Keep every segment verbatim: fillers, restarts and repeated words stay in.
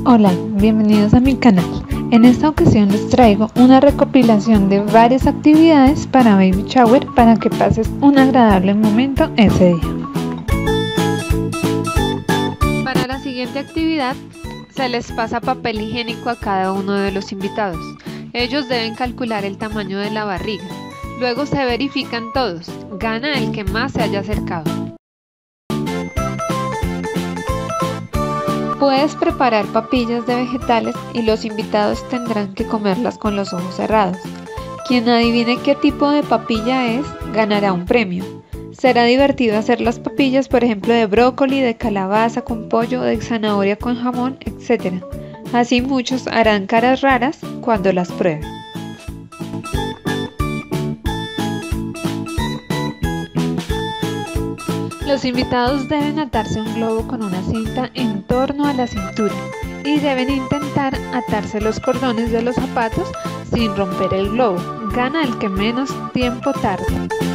Hola, bienvenidos a mi canal. En esta ocasión les traigo una recopilación de varias actividades para baby shower para que pases un agradable momento ese día. Para la siguiente actividad se les pasa papel higiénico a cada uno de los invitados. Ellos deben calcular el tamaño de la barriga. Luego se verifican todos. Gana el que más se haya acercado. Puedes preparar papillas de vegetales y los invitados tendrán que comerlas con los ojos cerrados. Quien adivine qué tipo de papilla es, ganará un premio. Será divertido hacer las papillas, por ejemplo, de brócoli, de calabaza con pollo, de zanahoria con jamón, etcétera. Así muchos harán caras raras cuando las prueben. Los invitados deben atarse un globo con una cinta en torno a la cintura y deben intentar atarse los cordones de los zapatos sin romper el globo. Gana el que menos tiempo tarde.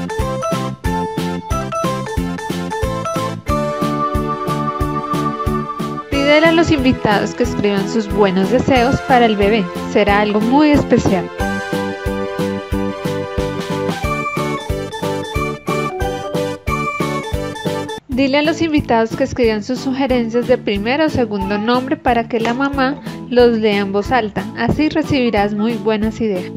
Pídele a los invitados que escriban sus buenos deseos para el bebé. Será algo muy especial. Dile a los invitados que escriban sus sugerencias de primero o segundo nombre para que la mamá los lea en voz alta. Así recibirás muy buenas ideas.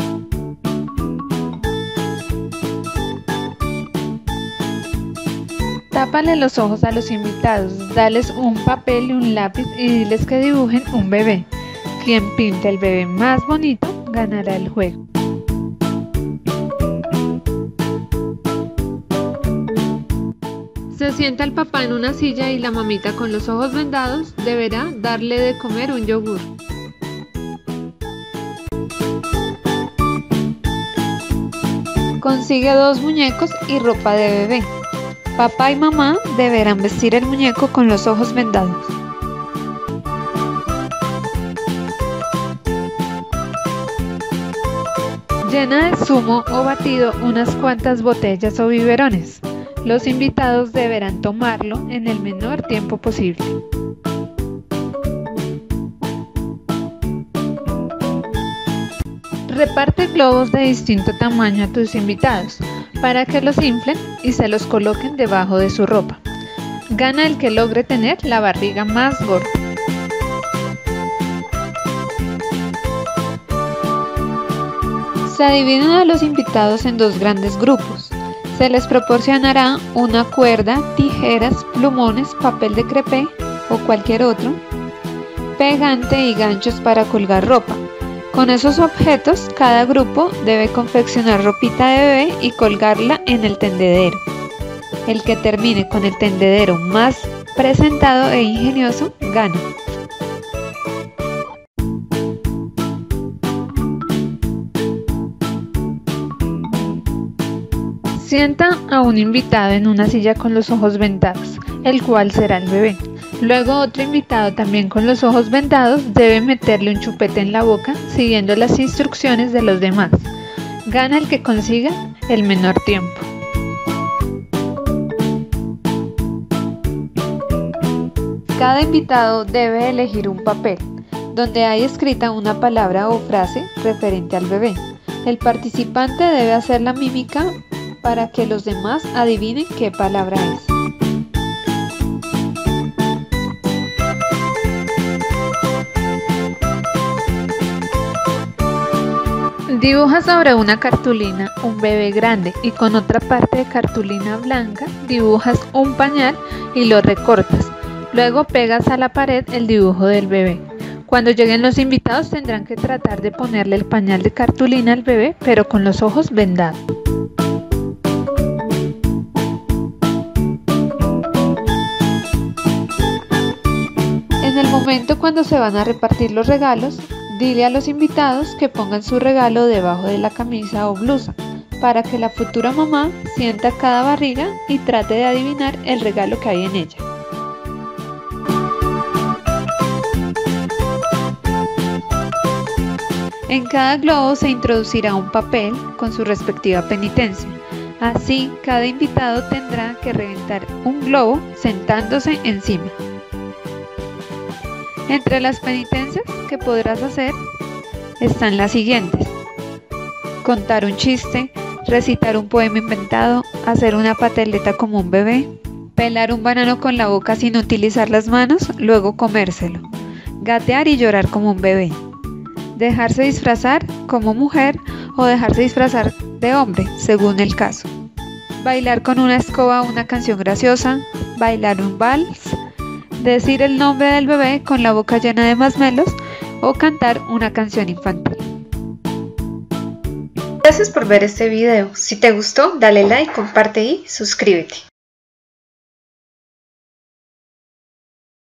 Tápale los ojos a los invitados, dales un papel y un lápiz y diles que dibujen un bebé. Quien pinte el bebé más bonito ganará el juego. Se sienta el papá en una silla y la mamita con los ojos vendados deberá darle de comer un yogur. Consigue dos muñecos y ropa de bebé. Papá y mamá deberán vestir el muñeco con los ojos vendados. Llena de zumo o batido unas cuantas botellas o biberones. Los invitados deberán tomarlo en el menor tiempo posible. Reparte globos de distinto tamaño a tus invitados para que los inflen y se los coloquen debajo de su ropa. Gana el que logre tener la barriga más gorda. Se dividen a los invitados en dos grandes grupos. Se les proporcionará una cuerda, tijeras, plumones, papel de crepé o cualquier otro, pegante y ganchos para colgar ropa. Con esos objetos, cada grupo debe confeccionar ropita de bebé y colgarla en el tendedero. El que termine con el tendedero más presentado e ingenioso gana. Sienta a un invitado en una silla con los ojos vendados, el cual será el bebé. Luego otro invitado también con los ojos vendados debe meterle un chupete en la boca siguiendo las instrucciones de los demás. Gana el que consiga el menor tiempo. Cada invitado debe elegir un papel, donde hay escrita una palabra o frase referente al bebé. El participante debe hacer la mímica para que los demás adivinen qué palabra es. Dibuja sobre una cartulina un bebé grande y con otra parte de cartulina blanca dibujas un pañal y lo recortas. Luego pegas a la pared el dibujo del bebé. Cuando lleguen los invitados tendrán que tratar de ponerle el pañal de cartulina al bebé, pero con los ojos vendados. En el momento cuando se van a repartir los regalos, dile a los invitados que pongan su regalo debajo de la camisa o blusa, para que la futura mamá sienta cada barriga y trate de adivinar el regalo que hay en ella. En cada globo se introducirá un papel con su respectiva penitencia. Así, cada invitado tendrá que reventar un globo sentándose encima. Entre las penitencias que podrás hacer están las siguientes: contar un chiste, recitar un poema inventado, hacer una pateleta como un bebé, pelar un banano con la boca sin utilizar las manos, luego comérselo, gatear y llorar como un bebé, dejarse disfrazar como mujer o dejarse disfrazar de hombre, según el caso, bailar con una escoba una canción graciosa, bailar un vals, decir el nombre del bebé con la boca llena de masmelos o cantar una canción infantil. Gracias por ver este video. Si te gustó, dale like, comparte y suscríbete.